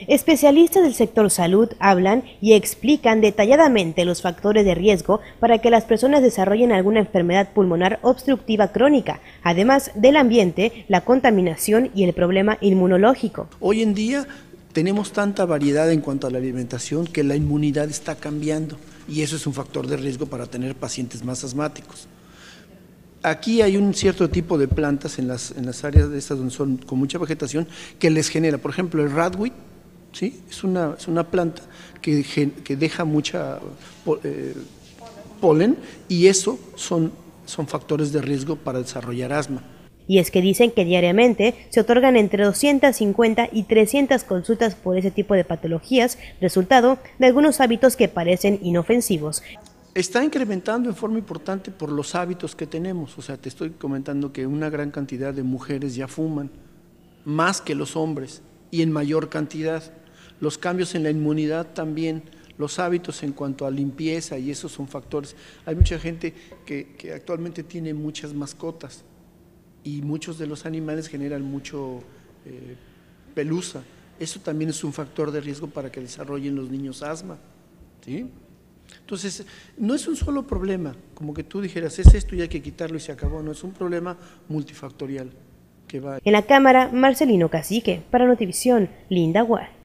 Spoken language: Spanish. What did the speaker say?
Especialistas del sector salud hablan y explican detalladamente los factores de riesgo para que las personas desarrollen alguna enfermedad pulmonar obstructiva crónica, además del ambiente, la contaminación y el problema inmunológico. Hoy en día tenemos tanta variedad en cuanto a la alimentación que la inmunidad está cambiando y eso es un factor de riesgo para tener pacientes más asmáticos. Aquí hay un cierto tipo de plantas en las áreas de estas donde son con mucha vegetación que les genera, por ejemplo, el ragweed, ¿sí? Es una planta que deja mucha polen y eso son factores de riesgo para desarrollar asma. Y es que dicen que diariamente se otorgan entre 250 y 300 consultas por ese tipo de patologías, resultado de algunos hábitos que parecen inofensivos. Está incrementando en forma importante por los hábitos que tenemos, o sea, te estoy comentando que una gran cantidad de mujeres ya fuman, más que los hombres, y en mayor cantidad. Los cambios en la inmunidad también, los hábitos en cuanto a limpieza, y esos son factores. Hay mucha gente que actualmente tiene muchas mascotas, y muchos de los animales generan mucho pelusa. Eso también es un factor de riesgo para que desarrollen los niños asma, ¿sí? Entonces, no es un solo problema, como que tú dijeras, es esto y hay que quitarlo y se acabó, no, es un problema multifactorial que va. En la cámara, Marcelino Cacique, para Notivisión, Linda Guar.